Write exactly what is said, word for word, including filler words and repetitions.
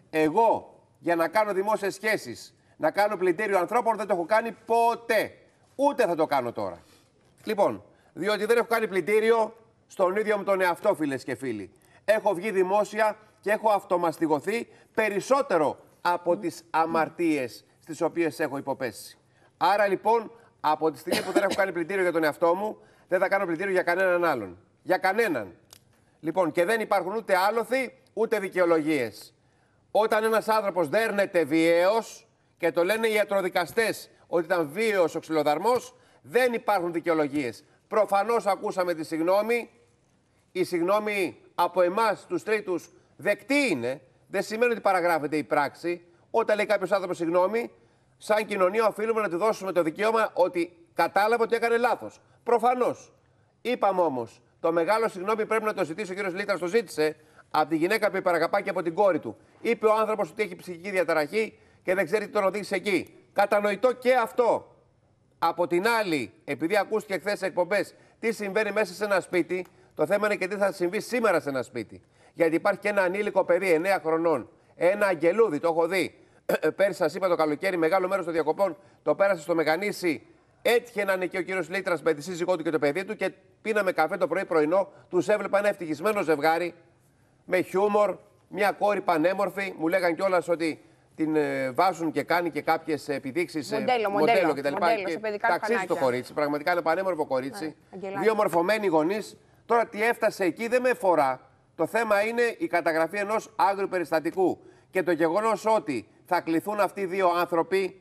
Εγώ για να κάνω δημόσιες σχέσεις, να κάνω πλυντήριο ανθρώπων δεν το έχω κάνει ποτέ. Ούτε θα το κάνω τώρα. Λοιπόν, διότι δεν έχω κάνει πλυντήριο στον ίδιο μου τον εαυτό, φίλες και φίλοι. Έχω βγει δημόσια και έχω αυτομαστιγωθεί περισσότερο από τις αμαρτίες στις οποίες έχω υποπέσει. Άρα λοιπόν, από τη στιγμή που δεν έχω κάνει πλυντήριο για τον εαυτό μου, δεν θα κάνω πλυντήριο για κανέναν άλλον. Για κανέναν. Λοιπόν, και δεν υπάρχουν ούτε άλοθη, ούτε δικαιολογίες. Όταν ένας άνθρωπος δέρνεται βίαιος και το λένε οι ιατροδικαστές ότι ήταν βίαιος ο ξυλοδαρμός, δεν υπάρχουν δικαιολογίες. Προφανώς ακούσαμε τη συγγνώμη. Η συγγνώμη από εμάς, τους τρίτους, δεκτή είναι. Δεν σημαίνει ότι παραγράφεται η πράξη. Όταν λέει κάποιος άνθρωπος συγγνώμη, σαν κοινωνία οφείλουμε να του δώσουμε το δικαίωμα ότι κατάλαβε ότι έκανε λάθος. Προφανώς. Είπαμε όμως, το μεγάλο συγγνώμη πρέπει να το ζητήσει, ο κύριος Λίτρας το ζήτησε, από τη γυναίκα που υπεραγαπά και από την κόρη του. Είπε ο άνθρωπος ότι έχει ψυχική διαταραχή και δεν ξέρει τι τον οδήγησε εκεί. Κατανοητό και αυτό. Από την άλλη, επειδή ακούστηκε χθες σε εκπομπές τι συμβαίνει μέσα σε ένα σπίτι, το θέμα είναι και τι θα συμβεί σήμερα σε ένα σπίτι. Γιατί υπάρχει και ένα ανήλικο παιδί εννέα χρονών, ένα αγγελούδι, το έχω δει. Πέρσι σας είπα το καλοκαίρι, μεγάλο μέρος των διακοπών το πέρασε στο Μεγανήσι. Έτυχε να είναι και ο κύριος Λίτρας με τη σύζυγό του και το παιδί του και πίναμε καφέ το πρωί πρωινό. Τους έβλεπα ένα ευτυχισμένο ζευγάρι με χιούμορ, μια κόρη πανέμορφη. Μου λέγαν κιόλας ότι την ε, βάζουν και κάνει και κάποιες επιδείξεις μοντέλο, μοντέλο, μοντέλο κτλ. Και ταξίζει το κορίτσι. Πραγματικά είναι πανέμορφο κορίτσι. Ναι, δύο μορφωμένοι γονείς. Τώρα τι έφτασε εκεί δεν με φορά. Το θέμα είναι η καταγραφή ενός άγριου περιστατικού και το γεγονός ότι θα κληθούν αυτοί οι δύο άνθρωποι